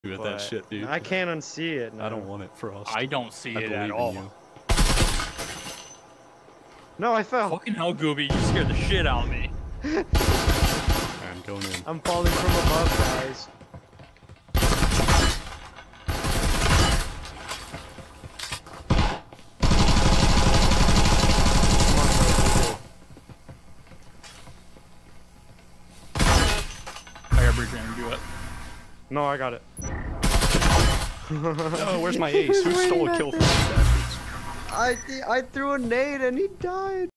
At that shit, dude. I can't unsee it. No. I don't want it, Frost. I don't see it at believe all. in you. No, I fell. Fucking hell, Gooby, you scared the shit out of me. I'm going in. I'm falling from above, guys. I got bridge ram, do it. No, I got it. No, where's my ace? Who stole a kill from me, bastards? I threw a nade and he died.